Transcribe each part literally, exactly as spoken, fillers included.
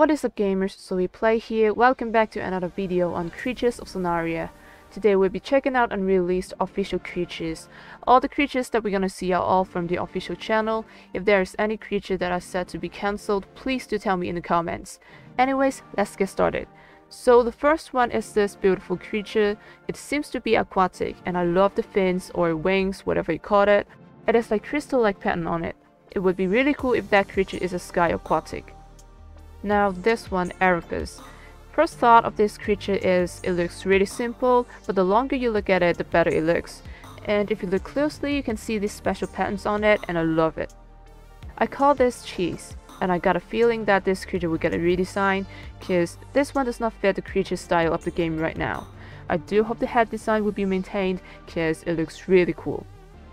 What is up gamers, ZOEPlay here. Welcome back to another video on Creatures of Sonaria. Today we'll be checking out unreleased official creatures. All the creatures that we're gonna see are all from the official channel. If there is any creature that are said to be cancelled, please do tell me in the comments. Anyways, let's get started. So the first one is this beautiful creature. It seems to be aquatic and I love the fins or wings, whatever you call it. It has like crystal-like pattern on it. It would be really cool if that creature is a sky aquatic. Now this one, Arapus. First thought of this creature is it looks really simple, but the longer you look at it, the better it looks. And if you look closely, you can see these special patterns on it, and I love it. I call this cheese, and I got a feeling that this creature will get a redesign, because this one does not fit the creature style of the game right now. I do hope the head design will be maintained, because it looks really cool.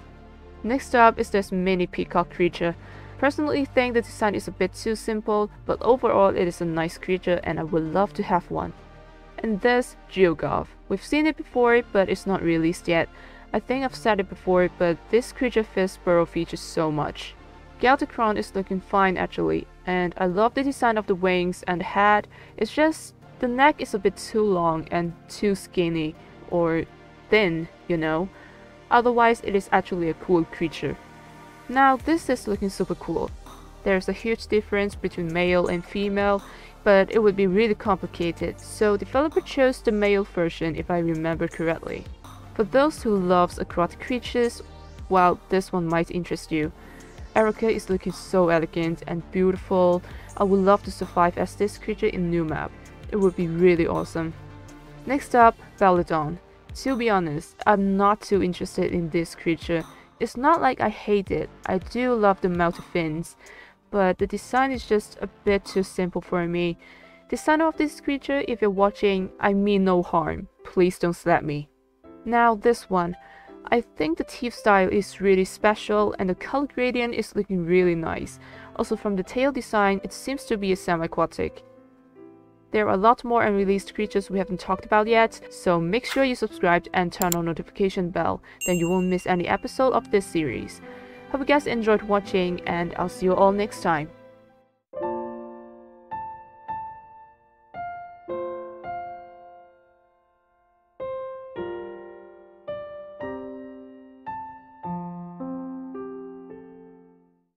Next up is this mini peacock creature. Personally think the design is a bit too simple, but overall it is a nice creature and I would love to have one. And this, Geogov. We've seen it before, but it's not released yet. I think I've said it before, but this creature fits burrow features so much. Galacticron is looking fine actually, and I love the design of the wings and the head. It's just the neck is a bit too long and too skinny, or thin, you know. Otherwise it is actually a cool creature. Now this is looking super cool. There's a huge difference between male and female, but it would be really complicated, so developer chose the male version if I remember correctly. For those who loves aquatic creatures, well, this one might interest you. Erica is looking so elegant and beautiful. I would love to survive as this creature in new map. It would be really awesome. Next up, Belladon. To be honest, I'm not too interested in this creature. It's not like I hate it, I do love the melted fins, but the design is just a bit too simple for me. Designer of this creature, if you're watching, I mean no harm, please don't slap me. Now this one, I think the teeth style is really special and the color gradient is looking really nice. Also from the tail design, it seems to be a semi-aquatic. There are a lot more unreleased creatures we haven't talked about yet, so make sure you subscribe and turn on notification bell, then you won't miss any episode of this series. Hope you guys enjoyed watching and I'll see you all next time.